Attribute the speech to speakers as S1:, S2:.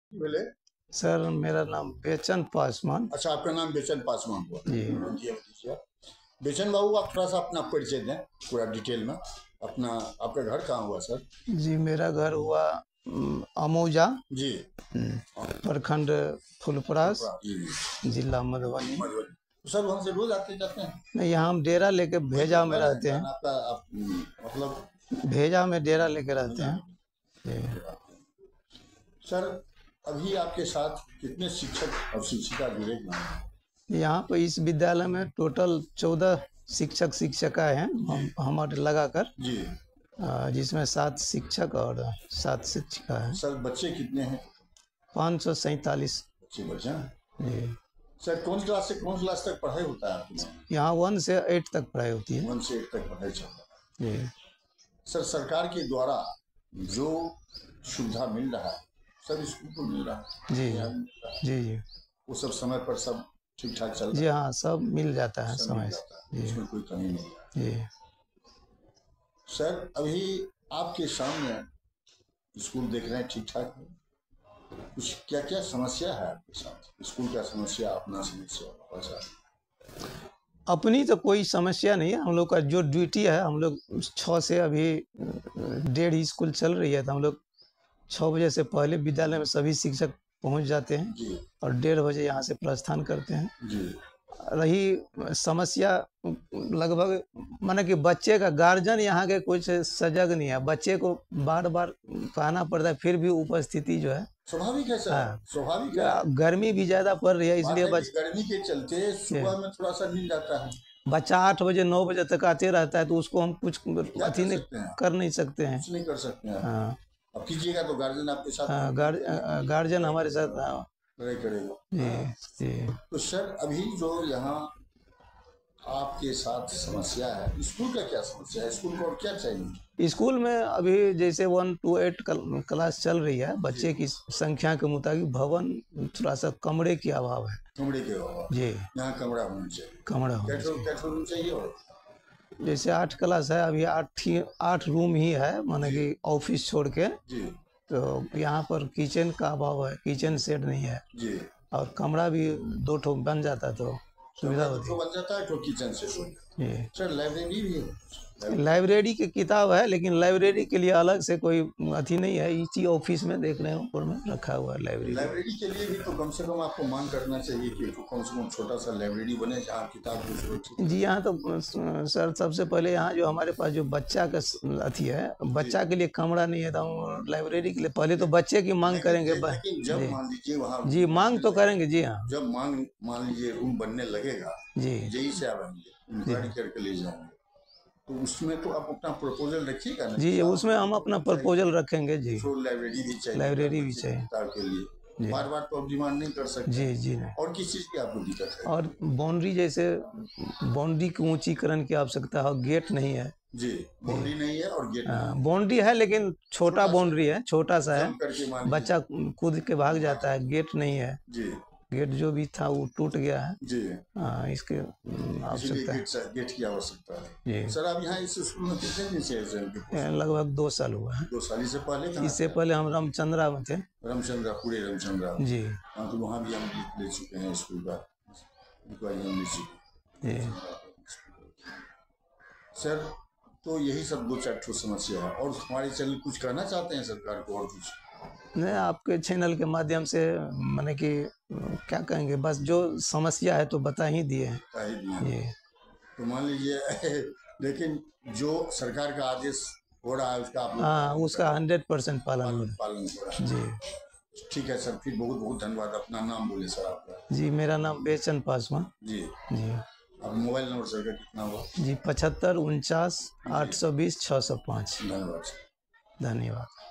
S1: बोले।
S2: सर मेरा नाम बेचन पासवान।
S1: अच्छा, आपका नाम बेचन पासवान हुआ
S2: जी।
S1: जी। बेचन बाबू, आप थोड़ा सा अपना परिचय दें पूरा डिटेल में। अपना आपका घर कहाँ हुआ सर?
S2: जी मेरा घर हुआ अमौजा
S1: जी।
S2: प्रखंड फुलपरास
S1: जी।
S2: जिला मधुबनी।
S1: मधुबनी। तो सर वहाँ से रोज आते जाते हैं?
S2: नहीं, यहाँ हम डेरा लेके भेजा में रहते हैं।
S1: आपका आप मतलब
S2: भेजा में डेरा लेके रहते हैं। जी।
S1: सर अभी आपके साथ कितने शिक्षक और शिक्षिका जुड़े हुए हैं?
S2: यहाँ पर इस विद्यालय में टोटल 14 शिक्षक शिक्षिकाएं हैं हमारे लगाकर
S1: जी।
S2: जिसमें 7 शिक्षक और 7 शिक्षिका हैं।
S1: सर बच्चे कितने हैं?
S2: 547
S1: बच्चे हैं।
S2: जी।
S1: सर कौन क्लास से कौन क्लास तक पढ़ाई होता है आपके?
S2: यहाँ 1 से 8 तक पढ़ाई होती है।
S1: 1 से 8 तक पढ़ाई चलता है
S2: जी।
S1: सर सरकार के द्वारा जो सुविधा मिल रहा है सब स्कूल को मिल रहा है?
S2: जी जी जी।
S1: वो सब समय पर सब ठीक ठाक चल रहा है?
S2: जी हाँ, सब मिल जाता है समय से।
S1: इसमें कोई कमी नहीं है।
S2: जी।
S1: सर अभी आपके सामने स्कूल देख रहे हैं ठीक ठाक है, कुछ क्या क्या समस्या है आपके साथ? स्कूल का समस्या, अपना समस्या?
S2: अपनी तो कोई समस्या नहीं है। हम लोग का जो ड्यूटी है, हम लोग 6 से अभी 1:30 स्कूल चल रही है, तो हम लोग 6 बजे से पहले विद्यालय में सभी शिक्षक पहुंच जाते हैं
S1: जी।
S2: और 1:30 बजे यहाँ से प्रस्थान करते हैं।
S1: जी।
S2: रही समस्या लगभग माने कि बच्चे का गार्जियन यहाँ के कुछ सजग नहीं है। बच्चे को बार बार कहना पड़ता है, फिर भी उपस्थिति जो है
S1: स्वाभाविक है सर।
S2: हाँ।
S1: स्वाभाविक है।
S2: गर्मी भी ज्यादा पड़ रही है, इसलिए
S1: गर्मी के चलते सुबह में थोड़ा सा मिल जाता है।
S2: बच्चा 8 बजे 9 बजे तक आते रहता है, तो उसको हम कुछ अथी नहीं कर नहीं सकते हैं।
S1: कुछ नहीं कर सकते हैं।
S2: हाँ।
S1: अब कीजिएगा तो गार्जियन आपके साथ।
S2: हाँ, गार्जियन हमारे साथ
S1: लड़ाई करेगा।
S2: जी जी।
S1: तो सर अभी जो यहाँ आपके साथ समस्या है, स्कूल का क्या समस्या है? स्कूल को और क्या चाहिए?
S2: स्कूल में अभी जैसे 1 to 8 क्लास चल रही है, बच्चे की संख्या के मुताबिक भवन थोड़ा सा कमरे की अभाव है।
S1: कमरे के अभाव
S2: जी।
S1: यहाँ कमरा होना चाहिए।
S2: कमरा होना
S1: चाहिए। और
S2: जैसे 8 क्लास है, अभी 8 रूम ही है, माने कि ऑफिस छोड़ के।
S1: जी।
S2: तो यहाँ पर किचन का अभाव है, किचन सेट नहीं है।
S1: जी।
S2: और कमरा भी 2 ठो बन जाता तो सुविधा होती।
S1: बन जाता है तो किचन से।
S2: जी।
S1: सर लाइब्रेरी भी है?
S2: लाइब्रेरी की किताब है, लेकिन लाइब्रेरी के लिए अलग से कोई अथी नहीं है। इसी ऑफिस में देख रहे हैं ऊपर में रखा हुआ है लाइब्रेरी।
S1: लाइब्रेरी के लिए भी तो कम से कम आपको मांग करना चाहिए कि कम से कम छोटा सा लाइब्रेरी बने जहाँ किताब को।
S2: जी यहाँ तो सर सबसे पहले यहाँ जो हमारे पास जो बच्चा का अथी है, बच्चा के लिए कमरा नहीं है, तो हम लाइब्रेरी के लिए पहले तो बच्चे की मांग करेंगे।
S1: लेकिन जब मान लीजिए वहाँ
S2: जी मांग तो करेंगे। जी हाँ,
S1: जब मान लीजिए रूम बनने लगेगा
S2: जी
S1: यही से आएंगे, इंक्वायरी करके ले जाएंगे, तो उसमें तो आप अपना प्रपोजल रखिएगा ना?
S2: जी उसमें हम अपना प्रपोजल रखेंगे। जी
S1: लाइब्रेरी भी चाहिए।
S2: लाइब्रेरी भी चाहिए
S1: के लिए बार बार तो आप डिमांड नहीं कर सकते।
S2: जी जी नहीं।
S1: और किस चीज़ की आपको दिक्कत है?
S2: और बाउंड्री, जैसे बाउंड्री की ऊंचीकरण की आवश्यकता है, गेट नहीं है।
S1: जी। बाउंड्री नहीं है और गेट नहीं है।
S2: बाउंड्री है लेकिन छोटा बाउंड्री है, छोटा सा है, बच्चा कूद के भाग जाता है। गेट नहीं है। जी। गेट जो भी था वो टूट गया है।
S1: जी।
S2: इसके आवश्यकता है।
S1: गेट की आवश्यकता है।
S2: जी।
S1: सर आप यहाँ इस स्कूल में कितने दिन से?
S2: लगभग 2 साल हुआ है।
S1: 2 साल। इससे पहले?
S2: इससे पहले हम रामचंद्रा में थे।
S1: रामचंद्रा, पूरे रामचंद्रा। जी। हाँ, तो वहाँ भी हम ले चुके हैं स्कूल का इंक्वायरी ले चुके हैं। सर तो यही सब 2-4 ठो समस्या है। और हमारे चैनल कुछ कहना चाहते हैं सरकार को? और कुछ
S2: नहीं, आपके चैनल के माध्यम से माने कि क्या कहेंगे, बस जो समस्या है तो बता ही दिए हैं।
S1: तो मान लीजिए लेकिन जो सरकार का आदेश हो रहा है उसका आप?
S2: हाँ, उसका 100% पालन हो रहा
S1: है। जी ठीक है सर, फिर बहुत बहुत धन्यवाद। अपना नाम बोले सर आपका? जी
S2: मेरा नाम बेचन पासवान। जी जी।
S1: अब मोबाइल नंबर सर का कितना हुआ?
S2: जी 75 49 820 605।
S1: धन्यवाद।
S2: धन्यवाद।